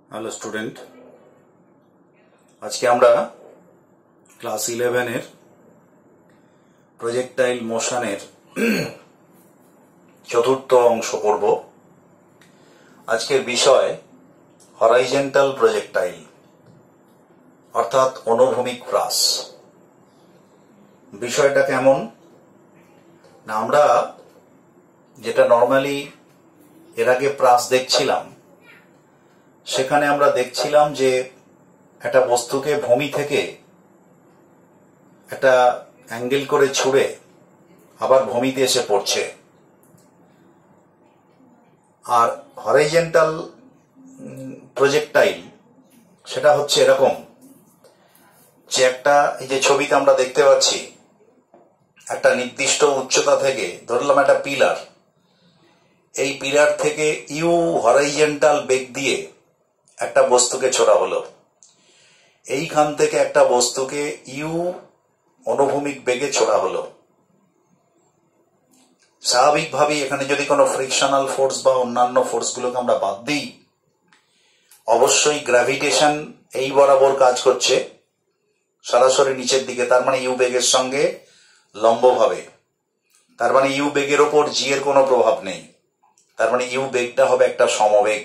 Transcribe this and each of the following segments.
Hello student, আজকে আমরা class 11 এর প্রজেক্টাইল মোশনের চতুর্থ অংশ পড়ব। আজকের বিষয় হরাইজন্টাল প্রজেক্টাইল অর্থাৎ অনুভূমিক প্রাস। বিষয়টা কেমন না, আমরা যেটা নর্মালি এর আগে প্রাস দেখছিলাম, সেখানে আমরা দেখছিলাম যে একটা বস্তুকে ভূমি থেকে একটা অ্যাঙ্গেল করে ছুঁড়ে আবার ভূমিতে এসে পড়ছে। আর হরাইজন্টাল প্রজেক্টাইল সেটা হচ্ছে এরকম যে একটা, এই যে ছবিতে আমরা দেখতে পাচ্ছি, একটা নির্দিষ্ট উচ্চতা থেকে ধরলাম একটা পিলার, এই পিলার থেকে ইউ হরাইজন্টাল বেগ দিয়ে একটা বস্তুকে ছোড়া হলো। এইখান থেকে একটা বস্তুকে ইউ অনুভূমিক বেগে ছোড়া হলো। স্বাভাবিকভাবেই এখানে যদি কোনো ফ্রিকশনাল ফোর্স বা অন্যান্য ফোর্সগুলোকে আমরা বাদ দিই, অবশ্যই গ্র্যাভিটেশন এই বরাবর কাজ করছে সরাসরি নিচের দিকে, তার মানে ইউ বেগের সঙ্গে লম্বভাবে। তার মানে ইউ বেগের ওপর জি এর কোনো প্রভাব নেই, তার মানে ইউ বেগটা হবে একটা সমবেগ।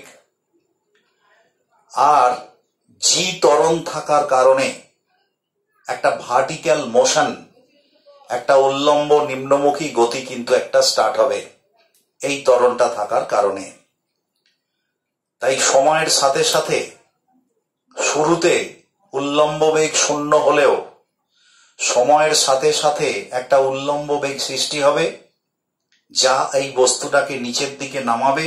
আর জি ত্বরণ থাকার কারণে একটা ভার্টিক্যাল মোশন, একটা উল্লম্ব নিম্নমুখী গতি কিন্তু একটা স্টার্ট হবে এই ত্বরণটা থাকার কারণে। তাই সময়ের সাথে সাথে শুরুতে উল্লম্ব বেগ শূন্য হলেও সময়ের সাথে সাথে একটা উল্লম্ব বেগ সৃষ্টি হবে, যা এই বস্তুটাকে নিচের দিকে নামাবে।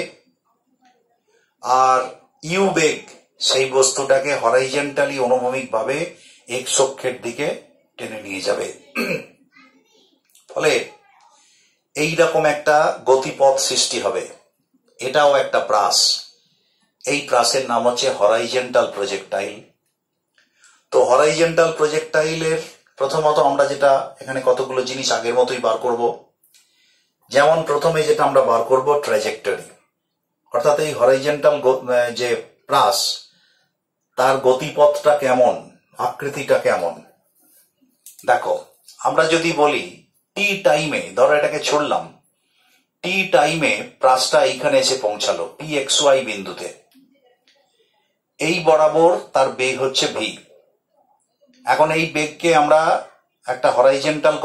আর ইউ বেগ সেই বস্তুটাকে হরাইজন্টালি অনুভূমিক ভাবে এক্স অক্ষের দিকে টেনে নিয়ে যাবে। ফলে এইরকম একটা গতিপথ সৃষ্টি হবে। এটাও একটা প্রাস। এই প্রাসের নাম হচ্ছে হরাইজন্টাল প্রজেক্টাইল। তো হরাইজন্টাল প্রজেক্টাইলের প্রথমত আমরা যেটা এখানে কতগুলো জিনিস আগের মতোই বার করব। যেমন প্রথমে যেটা আমরা বার করব ট্র্যাজেক্টরি, অর্থাৎ এই হরাইজন্টাল যে প্রাস, তার গতিপথটা কেমন, আকৃতিটা কেমন। দেখো, আমরা যদি বলি টি টাইমে, ধরো এটাকে ছুড়লাম, টি টাইমে প্রাসটা এইখানে এসে পৌঁছালো পি এক্স ওয়াই বিন্দুতে, এই বরাবর তার বেগ হচ্ছে ভি। এখন এই বেগকে আমরা একটা হরাইজন্টাল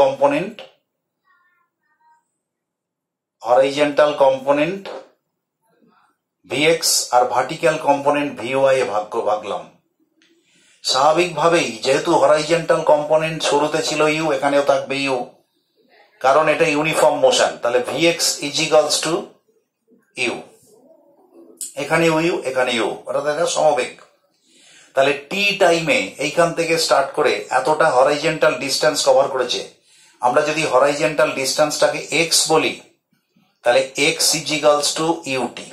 কম্পোনেন্ট ভিএক্স আর ভার্টিক্যাল কম্পোনেন্ট ভিওয়াই এ ভাগলাম। স্বাভাবিকভাবেই যেহেতু হরাইজন্টাল কম্পোনেন্ট শুরুতে ছিল ইউ, এখানেও থাকবে ইউ, কারণ এটা ইউনিফর্ম মোশন। তাহলে v x is equals to u, এখানে ইউ এখানে ইউ, অর্থাৎ এটা সমবেগ। তাহলে টি টাইমে এইখান থেকে স্টার্ট করে এতটা হরাইজন্টাল ডিস্টেন্স কভার করেছে। আমরা যদি হরাইজন্টাল ডিস্টেন্সটাকে এক্স বলি, তাহলে x is equals to u t,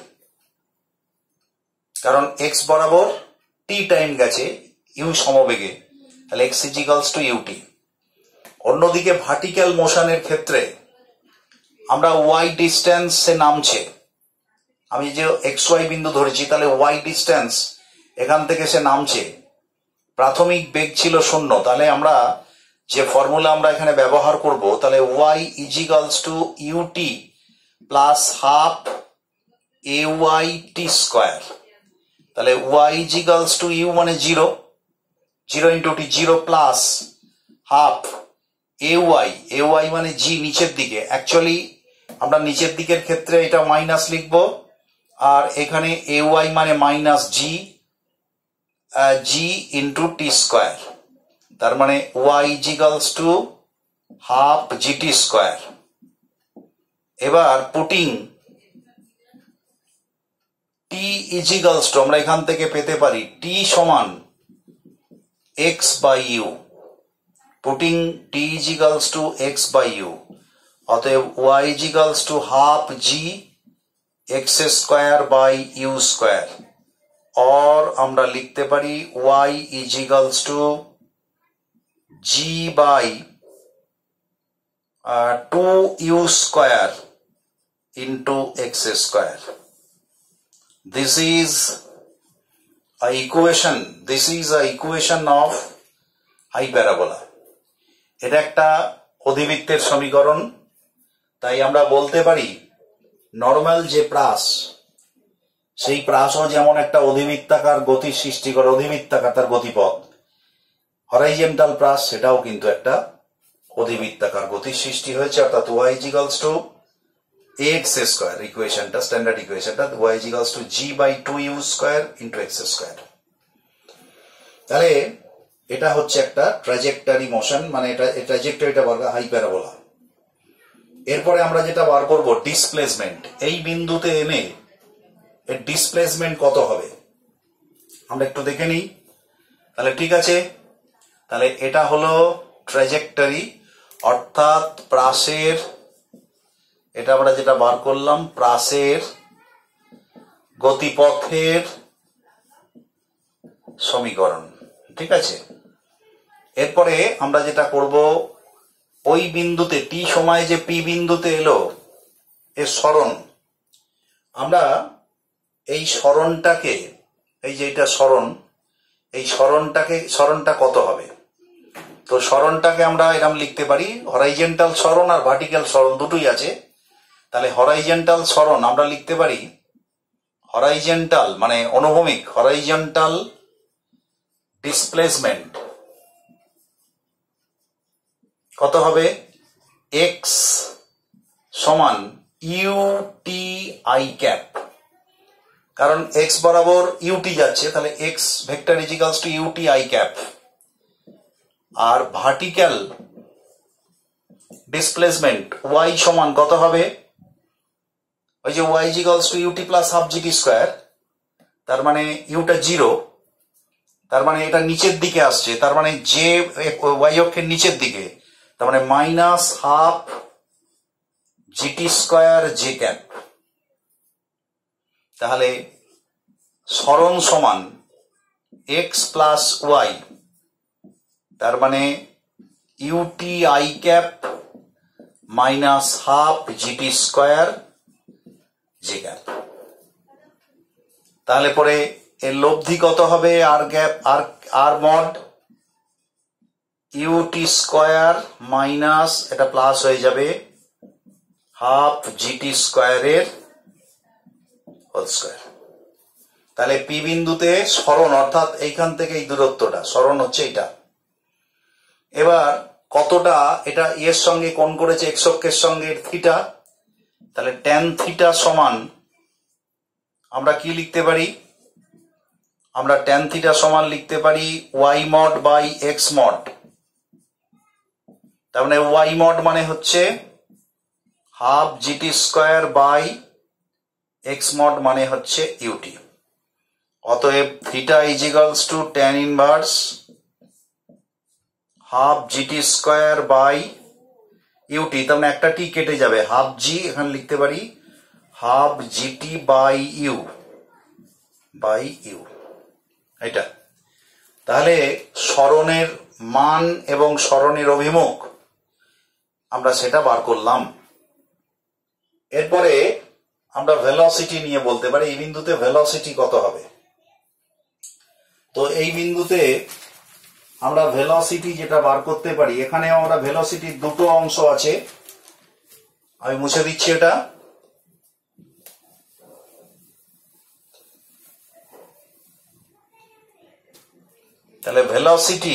কারণ এক্স বরাবর টি টাইম গেছে ইউ সমবেগে, তাহলে x is equals to u t. অন্যদিকে ভার্টিক্যাল মোশনের ক্ষেত্রে আমরা ওয়াই ডিস্টেন্সে নামছে, আমি যে এক্স ওয়াই বিন্দু ধরেছি, তাহলে ওয়াই ডিস্টেন্স এখান থেকে সে নামছে, প্রাথমিক বেগ ছিল শূন্য। তাহলে আমরা যে ফর্মুলা আমরা এখানে ব্যবহার করব, তাহলে y is equals to u t plus half a y t square. তাহলে y is equals to u মানে zero, zero into t, zero plus half a y মানে জি নিচের দিকে। অ্যাকচুয়ালি আমরা নিচের দিকের ক্ষেত্রে এটা মাইনাস লিখব, আর এখানে এ ওয়াই মানে minus g, g into t square. তার মানে y is equals to half g t square. এবার putting t is equals to, আমরা এখান থেকে পেতে পারি টি সমান x by u. Putting t is equals to x by u, অতএব y is equals to half g x square by u square. और আমরা লিখতে পারি y is equals to g by 2u square into x square. This is a equation, this is a equation of hyperbola. এটা একটা অধিবৃত্তের সমীকরণ। তাই আমরা বলতে পারি নর্মাল যে প্রাস, সেই প্রাসও যেমন একটা অধিবৃত্তাকার গতি সৃষ্টি করে, অধিবৃত্তাকার তার গতিপথ, হরাইজন্টাল প্রাস সেটাও কিন্তু একটা অধিবৃত্তাকার গতির সৃষ্টি হয়েছে, অর্থাৎ y is equals to ax square ইকুয়েশনটা, স্ট্যান্ডার্ড ইকুয়েশনটা y is equals to g/2u square into x square. তাহলে এটা হচ্ছে একটা ট্র্যাজেক্টরি মোশন, মানে এটা ট্র্যাজেক্টরিটা বর্গ হাইপারবোলা। এরপরে আমরা যেটা বার করব ডিসপ্লেসমেন্ট। এই বিন্দুতে এনে এর ডিসপ্লেসমেন্ট কত হবে আমরা একটু দেখে নিই। তাহলে ঠিক আছে, তাহলে এটা হলো ট্র্যাজেক্টরি, অর্থাৎ প্রাসের, এটা আমরা যেটা বার করলাম প্রাসের গতিপথের সমীকরণ। ঠিক আছে, এরপরে আমরা যেটা করব ওই বিন্দুতে টি সময় যে পি বিন্দুতে এলো এর সরণ, আমরা এই সরণটাকে, এই যে এটা সরণ, এই সরণটা কত হবে? তো সরণটাকে আমরা এরকম লিখতে পারি, হরাইজন্টাল সরণ আর ভার্টিক্যাল সরণ দুটোই আছে। তাহলে হরাইজন্টাল সরণ আমরা লিখতে পারি, হরাইজন্টাল মানে অনুভূমিক, হরাইজন্টাল ডিসপ্লেসমেন্ট কত হবে? x সমান ইউটি আই ক্যাপ, কারণ x বরাবর ইউটি যাচ্ছে, তাহলে x vector is equals to u t i cap. আর ভার্টিক্যাল ডিসপ্লেসমেন্ট y সমান কত হবে? ওই যে y is equals to u t plus half g t square, তার মানে ইউটা 0, তার মানে এটা নিচের দিকে আসছে, তার মানে যে y অক্ষের নিচের দিকে, তার মানে minus half g t square j cap. তাহলে সরণ সমান x প্লাস ওয়াই, তার মানে u t i cap minus half g t square j cap. তাহলে পরে এর লব্ধি কত হবে? আর গ্যাপ আর মড ইউটি স্কয়ার মাইনাস, এটা প্লাস হয়ে যাবে হাফ জিটি স্কয়ারের হোল স্কয়ার। তাহলে পি বিন্দুতে সরণ, অর্থাৎ এইখান থেকে এই দূরত্বটা, সরণ হচ্ছে এটা। এবার কতটা এটা এর সঙ্গে কোণ করেছে এক্স অক্ষের সঙ্গে থিটা, তাহলে ট্যান থিটা সমান আমরা কি লিখতে পারি? আমরা ট্যান থিটা সমান লিখতে পারি y mod by x mod. তার মানে ওয়াই মড মানে হচ্ছে half g t square by x mod মানে হচ্ছে ইউটি। অতএব theta is equals to tan inverse half g t square by u t, তার মানে একটা টি কেটে যাবে, হাফ জি এখানে লিখতে পারি হাফ জিটি বাই ইউ এটা। তাহলে সরণের মান এবং সরণের অভিমুখ আমরা সেটা বার করলাম। এরপরে আমরা ভেলোসিটি নিয়ে বলতে পারি, এই বিন্দুতে ভেলোসিটি কত হবে? তো এই বিন্দুতে আমরা ভেলোসিটি যেটা বার করতে পারি, এখানে আমরা ভেলোসিটির দুটো অংশ আছে, আমি মুছে দিচ্ছি এটা। তাহলে velocity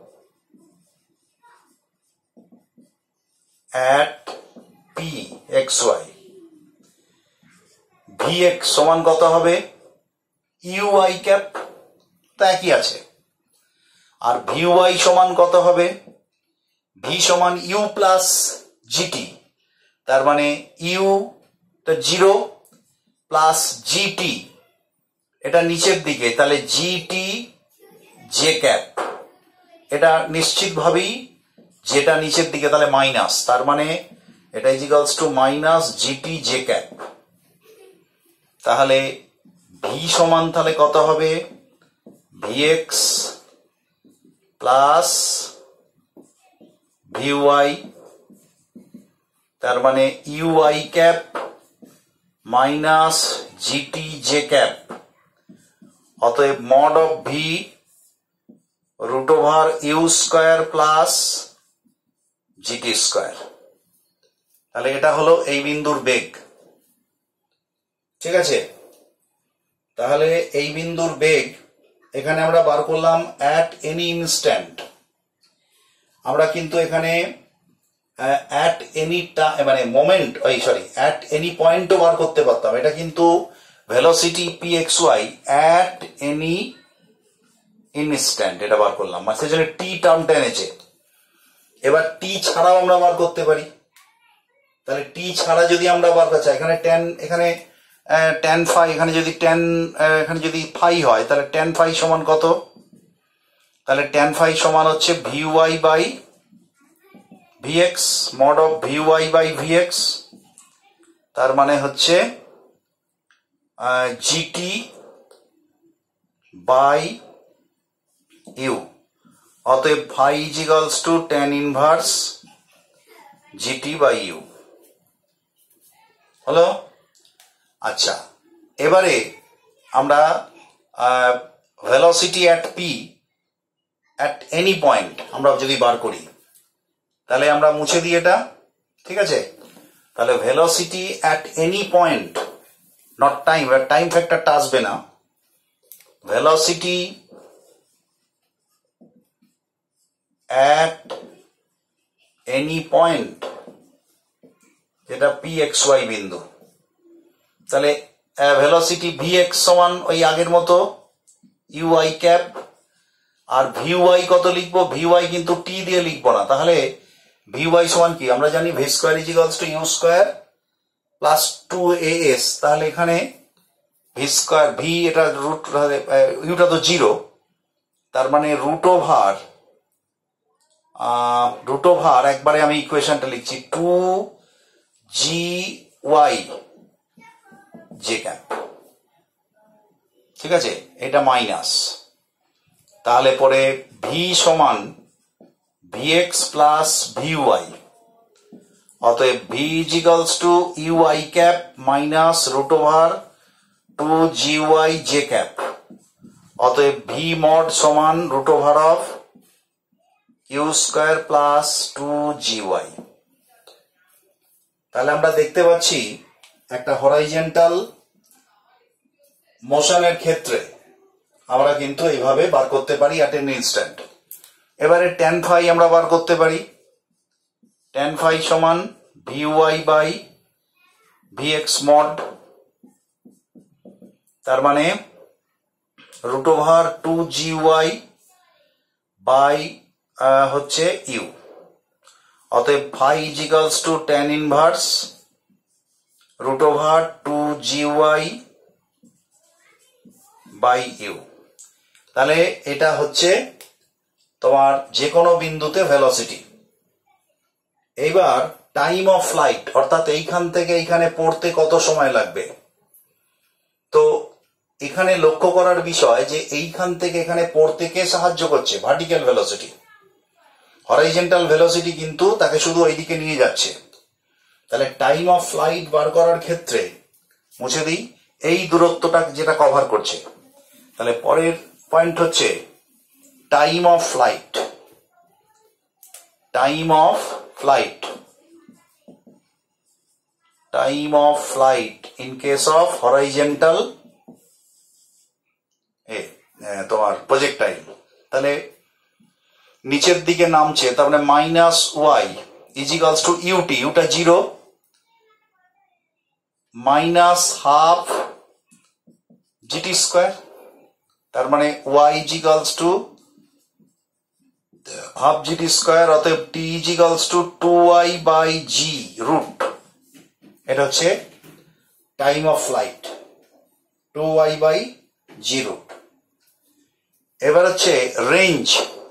at p xy, vx সমান কত হবে? ui ক্যাপ, তা একই আছে। আর vy সমান কত হবে? v সমান u প্লাস জিটি, তার মানে u টা 0 প্লাস জিটি, এটা নিচের দিকে, তাহলে জিটি জে ক্যাপ, এটা নিশ্চিতভাবেই যেটা নিচের দিকে, তাহলে মাইনাস, তার মানে এটা is equals to minus g t j cap. তাহলে ভি সমান তাহলে কত হবে? ভিএক্স প্লাস ভিওয়াই, তার মানে u i cap minus g t j cap, অতএব mod of v root over u square plus g t square. তাহলে এটা হলো এই বিন্দুর বেগ, ঠিক আছে। তাহলে এই বিন্দুর বেগ এখানে আমরা বার করলাম অ্যাট এনি ইনস্ট্যান্ট। আমরা কিন্তু এখানে অ্যাট এনি মানে মোমেন্ট অ্যাট এনি পয়েন্টও বার করতে পারতাম। এটা কিন্তু velocity p x y at any instant এটা বার করলাম, মানে সেজন্য টি টার্মটা এনেছে। এবার টি ছাড়াও আমরা বার করতে পারি। তাহলে টি ছাড়া যদি আমরা বার করতে চাই, এখানে ট্যান ফাই, এখানে যদি ফাই হয় তাহলে ট্যান ফাই সমান কত? তাহলে ট্যান ফাই সমান হচ্ছে v y by v x, mod of v y by v x, তার মানে হচ্ছে জিটি বাই ইউ। অতএব phi is equals to tan inverse g t by u হলো। আচ্ছা, এবারে আমরা velocity at p at any point আমরা যদি বার করি, তাহলে আমরা মুছে দিই এটা, ঠিক আছে। তাহলে velocity at any point, not time, time ফ্যাক্টরটা আসবে না। ভেলোসিটি অ্যাট এনি পয়েন্ট, যেটা পি এক্স ওয়াই বিন্দু, তাহলে ভেলোসিটি ভি এক্স সমান ওই আগের মতো ইউ আই ক্যাপ। আর ভি ওয়াই কত লিখবো? ভি ওয়াই কিন্তু টি দিয়ে লিখবো না। তাহলে ভি ওয়াই সমান কি? আমরা জানি v square is equals to u square plus 2as। তাহলে এখানে ভি স্কোয়ার, ভি এটা রুট, ইউটা তো 0, তার মানে রুট ওভার একবারে আমি ইকুয়েশনটা লিখছি 2gy জে ক্যাপ, ঠিক আছে। এটা মাইনাস, তাহলে পরে ভি সমান vx প্লাস vy। অতএব v is equals to u i cap minus root over 2gy j cap. অতএব ভি মড সমান root over of u square plus 2gy। তাহলে আমরা দেখতে পাচ্ছি একটা হরাইজন্টাল মোশনের ক্ষেত্রে আমরা কিন্তু এইভাবে বার করতে পারি অ্যাট এন ইনস্ট্যান্ট। এবারে ট্যান ফাই আমরা বার করতে পারি। ট্যান ফাই সমান v y by v x mod, তার মানে রুট ওভার 2gy বাই হচ্ছে ইউ। অতএব phi is equals to tan inverse root over 2gy by u. তাহলে এটা হচ্ছে তোমার যে কোনো বিন্দুতে ভেলোসিটি। এইবার টাইম অফ ফ্লাইট, অর্থাৎ এইখান থেকে এইখানে পড়তে কত সময় লাগবে। তো এখানে লক্ষ্য করার বিষয় যে এইখান থেকে এখানে পড়তে কে সাহায্য করছে? Vertical velocity. হরাইজন্টাল ভেলোসিটি কিন্তু তাকে শুধু এইদিকে নিয়ে যাচ্ছে। তাহলে টাইম অফ ফ্লাইট বার করার ক্ষেত্রে মুছে দিই এই দূরত্বটা যেটা কভার করছে। তাহলে পরের পয়েন্ট হচ্ছে time of flight. Time of flight, time of flight in case of horizontal তোমার প্রজেক্টাইল। তাহলে নিচের দিকে নামছে, তার মানে minus y is equals to u t, ইউটা 0 মাইনাস হাফ জিটি স্কোয়ার, তার মানে y is equals to half g t square. অতএব t is equals to 2y by g root. এটা হচ্ছে time of flight, 2y by g root. এবার হচ্ছে range.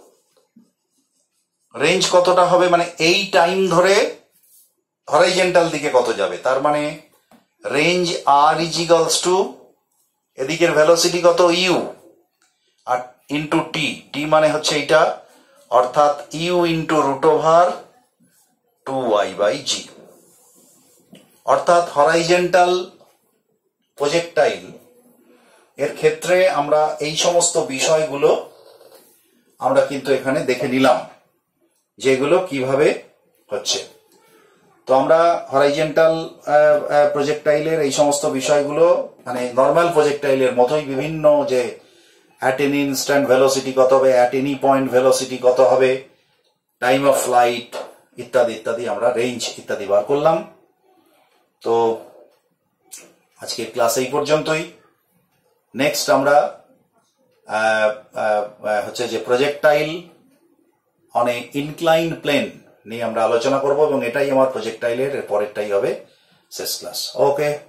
Range কতটা হবে, মানে এই টাইম ধরে হরাইজন্টাল দিকে কত যাবে। তার মানে range R is equals to এদিকের ভেলোসিটি কত ইউ আর ইন্টু টি, টি মানে হচ্ছে এইটা, অর্থাৎ u into root over 2y by g. অর্থাৎ হরাইজন্টাল প্রজেক্টাইল এর ক্ষেত্রে আমরা এই সমস্ত বিষয়গুলো আমরা কিন্তু এখানে দেখে নিলাম যেগুলো কিভাবে হচ্ছে। তো আমরা হরাইজন্টাল প্রজেক্টাইলের এই সমস্ত বিষয়গুলো মানে নর্মাল প্রজেক্টাইলের মতোই বিভিন্ন যে অ্যাট এনি ইনস্ট্যান্ট ভেলোসিটি কত হবে, অ্যাট এনি পয়েন্ট ভেলোসিটি কত হবে, টাইম অফ ফ্লাইট ইত্যাদি ইত্যাদি আমরা রেঞ্জ ইত্যাদি বার করলাম। তো আজকের ক্লাস এই পর্যন্তই। নেক্সট আমরা হচ্ছে যে projectile on a incline plane নিয়ে আমরা আলোচনা করব এবং এটাই আমার প্রজেক্টাইলের পরেরটাই হবে শেষ ক্লাস। ওকে।